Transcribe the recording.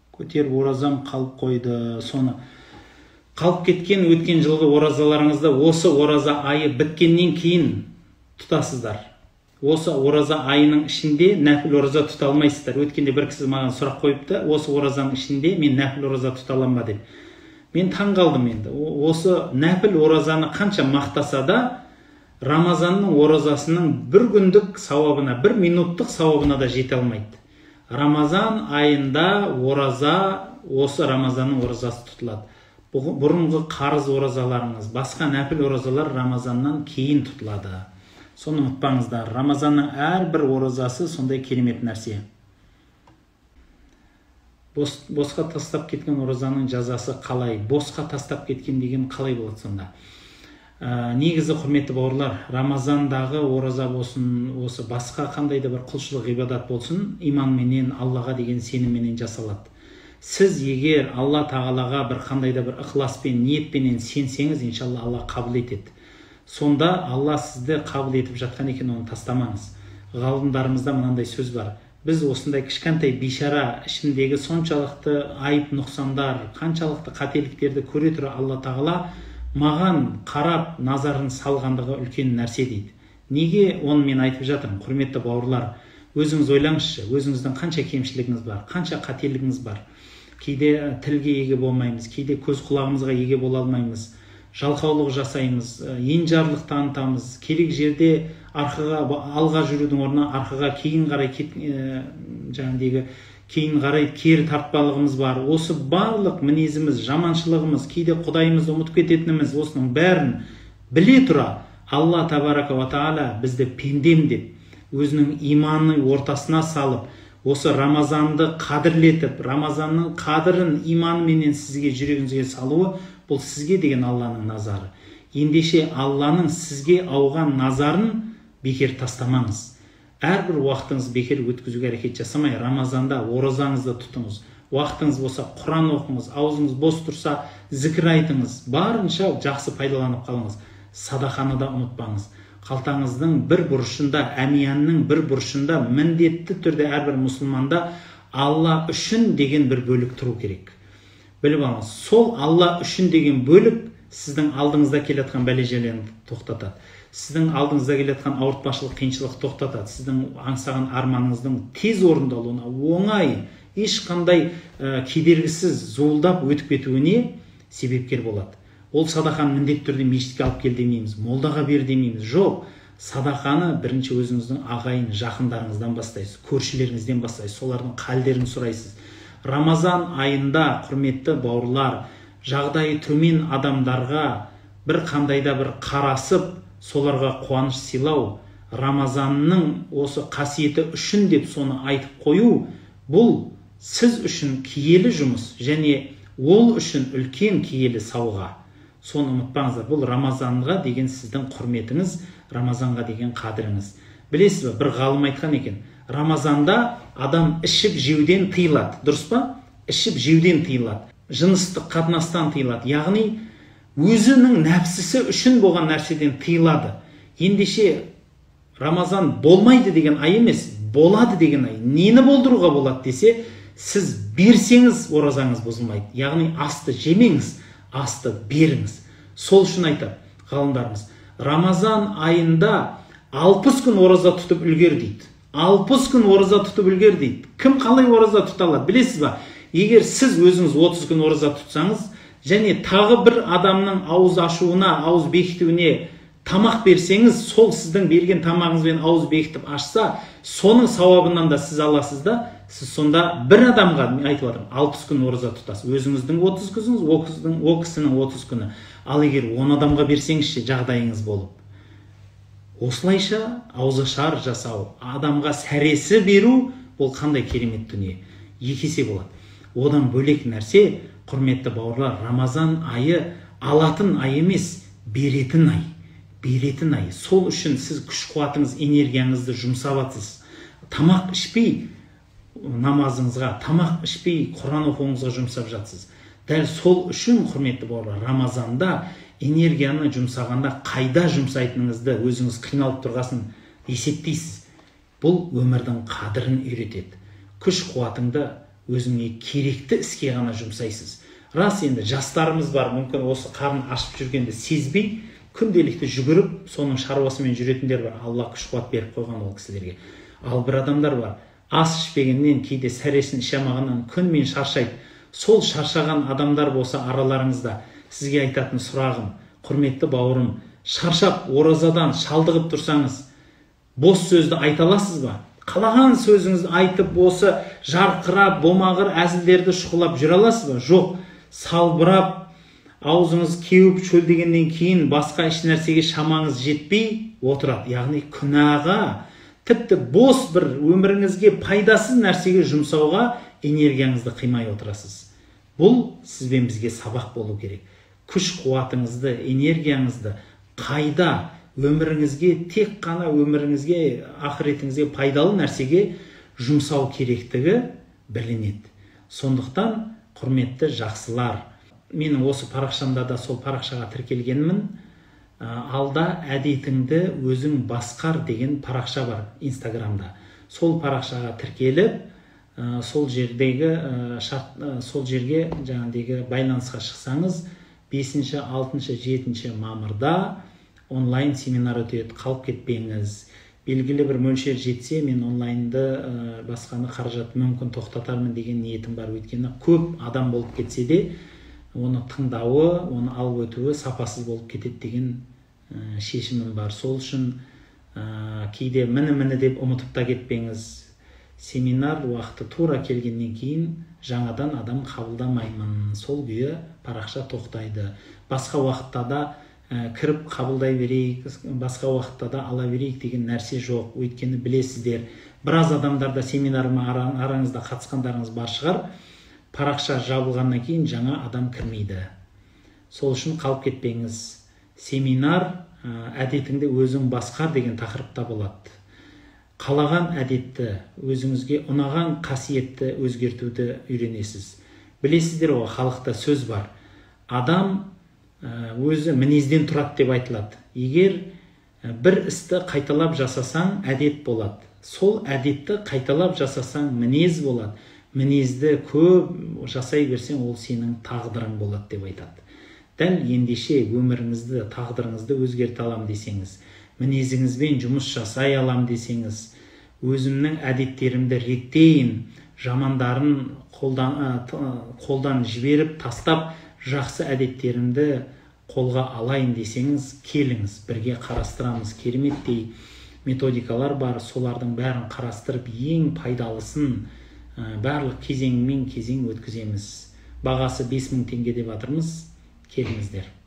көтеріп оразам қалып қойды. Соны қалып кеткен өткен жылғы оразаларыңызды осы ораза айы біткеннен кейін тұтасыздар. Осы ораза айының ішінде нәпіл ораза тұта алмайсыздар. Өткенде бір кісі маған сұрақ қойыпты, осы оразаның ішінде мен нәпіл ораза тұта аламын ба деп. Мен таң қалдым енді. Осы нәпіл оразаны қанша мақтаса да, Рамазанның оразасының бір күндік сауабына, бір минуттық сауабына да жете алмайды. Рамазан айында ораза, осы Рамазанның оразасы тұтылады. Бұрынғы қарыз оразаларыңыз, басқа нәпіл оразалар Рамазаннан кейін тұтылады. Соны ұмытпаңыздар. Рамазанның әрбір оразасы сондай керемет нәрсе. Босқа тастап кеткен оразаның жазасы қалай? Босқа тастап кеткен деген қалай болады сонда? Негізі, құрметті бауырлар, Рамазандағы ораза болсын, осы басқа қандай да бір құлшылық ғибадат болсын, иманменен, Аллаға деген сенімменен жасалады. Сіз егер Алла тағалаға бір қандай да бір ықыласпен, ниетпенен сенсеңіз, иншалла Алла қабыл етеді. Сонда Алла сізді қабыл етіп жатқан екен, оны тастамаңыз. Ғалымдарымызда мынандай сөз бар. Біз осындай кішкентай бейшара ішіндегі соншалықты айып нұқсандар, қаншалықты қателіктерді көре тұра Алла тағала маған қарап назарын салғандығы үлкен нәрсе дейді. Неге оны мен айтып жатырмын? Құрметті бауырлар, өзіңіз ойлаңызшы, өзіңіздің қанша кемшілігіңіз бар, қанша қателігіңіз бар. Кейде тілге еге болмаймыз, кейде көз құлағымызға еге бола алмаймыз, жалқаулық жасаймыз, енжарлық танытамыз, керек жерде алға жүрудің орнына арқаға кейін қарай кері тартпалығымыз бар. Осы барлық мінезіміз, жаманшылығымыз, кейде Құдайымызды ұмытып кететініміз, осының бәрін біле тұра Алла табарака ва тағала бізді пендем деп, өзінің иманның ортасына салып, осы Рамазанды қадірлетіп, Рамазанның қадірін иманменен сізге жүрегіңізге салуы, бұл сізге деген Алланың назары. Ендеше Алланың сізге ауған назарын бекер тастамаңыз. Әрбір уақытыңыз бекер өткізуге әрекет жасамай, Рамазанда оразаңызды тұтыңыз. Уақытыңыз болса Құран оқыңыз, аузыңыз бос тұрса зікір айтыңыз, барынша жақсы пайдаланып қалыңыз. Садақаны да ұмытпаңыз. Қалтаңыздың бір бұрышында, әмиянның бір бұрышында міндетті түрде әрбір мұсылманда Алла үшін деген бір бөлік тұру керек. Біліп алыңыз, сол Алла үшін деген бөлік сіздің алдыңызда келетқан бәле-жалені тоқтатады. Сіздің алдыңызда келетқан ауыртпашылық, қиыншылық тоқтатады. Сіздің аңсаған арманыңыздың тез орындалуына, оңай, ешқандай кедергісіз зуылдап өтіп кетуіне себепкер болады. Ол садақаны міндетті түрде мешітке алып кел демейміз, молдаға бер демейміз. Жоқ, садақаны бірінші өзіңіздің ағайын, жақындарыңыздан бастайсыз, көршілеріңізден бастайсыз, солардың халдерін сұрайсыз. Рамазан айында, құрметті бауырлар, жағдайы төмен адамдарға бір қандайда бір қарасып, соларға қуаныш сыйлау, Рамазанның осы қасиеті үшін деп соны айтып қою, бұл сіз үшін киелі жұмыс және ол үшін үлкен киелі сауға. Соны ұмытпаңыздар, бұл Рамазанға деген сіздің құрметіңіз, Рамазанға деген қадіріңіз. Білесіз бе, бір ғалым айтқан екен, Рамазанда адам ішіп жеуден тыйылады, дұрыс па? Ішіп жеуден тыйылады, жыныстық қатынастан тыйылады, яғни өзінің нәпсісі үшін болған нәрседен тыйылады. Ендеше Рамазан болмайды деген ай емес, болады деген ай. Нені болдыруға болады десе, сіз берсеңіз оразаңыз бұзылмайды. Яғни асты жемеңіз, асты беріңіз. Сол үшін айтады ғалымдарымыз, Рамазан айында 60 күн ораза тұтып үлгер дейді. 60 күн ораза тұтып үлгер дейді. Кім қалай ораза тұта алады? Білесіз ба? Егер сіз өзіңіз 30 күн ораза тұтсаңыз, және тағы бір адамның ауыз ашуына, ауыз бекітуіне тамақ берсеңіз, сол сіздің берген тамағыңызбен ауыз бекітіп ашса, соның сауабынан да сіз аласыз да, сіз сонда бір адамға, мен айтып отырмын, 60 күн ораза тұтасыз. Өзіңіздің 30 күніңіз, о кісінің 30 күні. Ал егер 10 адамға берсеңізші жағдайыңыз болып. Осылайша ауызашар жасау, адамға сәресі беру, бұл қандай керемет дүние. Екі есе болады. Одан бөлек нәрсе, құрметті бауырлар, Рамазан айы алатын ай емес, беретін ай. Беретін ай. Сол үшін сіз күш қуатыңыз, энергияңызды жұмсап жатсыз. Тамақ ішпей намазыңызға, тамақ ішпей Құран оқуыңызға жұмсап жатсыз. Дәл сол үшін, құрметті бауырлар, Рамазанда энергияны жұмсағанда қайда жұмсайтыныңызды өзіңіз қиналып тұрғасын есептейсіз. Бұл өмірдің қадірін үйретеді. Күш қуатыңды өзіңе керекті іске ғана жұмсайсыз. Рас, енді жастарымыз бар, мүмкін осы қарын ашып жүргенде сезбей күнделікті жүгіріп соның шаруасымен жүретіндер бар. Алла күш қуат беріп қойған ол кісілерге. Ал бір адамдар бар, ас ішпегеннен, кейде сәресін іше алмағаннан күнмен шаршайды. Сол шаршаған адамдар болса араларыңызда, сізге айтатын сұрағым, құрметті бауырым, шаршап оразадан шалдығып тұрсаңыз, бос сөзді айта аласыз ба? Қалаған сөзіңізді айтып, осы жарқырап, бомағыр әзілдерді шұқылап жүре аласыз ба? Жоқ, салбырап, аузыңыз кеуіп шөлдегеннен кейін басқа еш нәрсеге шамаңыз жетпей отырады. Яғни күнәға, тіпті бос бір өміріңізге пайдасыз нәрсеге жұмсауға энергияңызды қимай отырасыз. Бұл сізбен бізге сабақ болу керек. Күш қуатыңызды, энергияңызды қайда өміріңізге, тек қана өміріңізге, ақыретіңізге пайдалы нәрсеге жұмсау керектігі білінеді. Сондықтан, құрметті жақсылар, менің осы парақшамда да сол парақшаға тіркелгенмін. Алда әдетіңді өзің басқар деген парақша бар Инстаграмда. Сол парақшаға тіркеліп, сол жерге жаңағыдегі байланысқа шықсаңыз, 5-ші, 6-ші, 7-ші мамырда онлайн семинар өтеді. Қалып кетпеңіз. Белгілі бір мөлшер жетсе, мен онлайнды басқаны қаражат мүмкін тоқтатармын деген ниетім бар. Өйткені көп адам болып кетсе де, оны тыңдауы, оны алып өтуі сапасыз болып кетеді деген шешімім бар. Сол үшін кейде міні деп ұмытып та кетпеңіз. Семинар уақыты тура келгеннен кейін жаңадан адам қабылдамаймын. Сол күйі парақша тоқтайды. Басқа уақытта да кіріп қабылдай берейік, басқа уақытта да ала берейік деген нәрсе жоқ. Өйткені білесіздер, біраз адамдарда семинарыма араңызда қатысқандарыңыз бар шығар. Парақша жабылғаннан кейін жаңа адам кірмейді. Сол үшін қалып кетпеңіз. Семинар әдетіңді өзің басқар деген тақырыпта болады. Қалаған әдетті, өзіңізге ұнаған қасиетті өзгертуді үйренесіз. Білесіздер, о халықта сөз бар. Адам өзі мінезден тұрады деп айтылады. Егер бір істі қайталап жасасаң, әдет болады. Сол әдетті қайталап жасасаң, мінез болады. Мінезді көп жасай берсең, ол сенің тағдырың болады деп айтады. Дәл ендеше өміріңізді, тағдырыңызды өзгерте алам десеңіз, мінезіңізбен жұмыс жасай алам десеңіз, өзімнің әдеттерімді реттейін, жамандарын қолдан жіберіп тастап, жақсы әдеттерімді қолға алайын десеңіз, келіңіз, бірге қарастырамыз. Кереметтей методикалар бар, солардың бәрін қарастырып, ең пайдалысын барлық кезеңмен кезең өткіземіз. Бағасы 5000 теңге деп жатырмыз. Келіңіздер.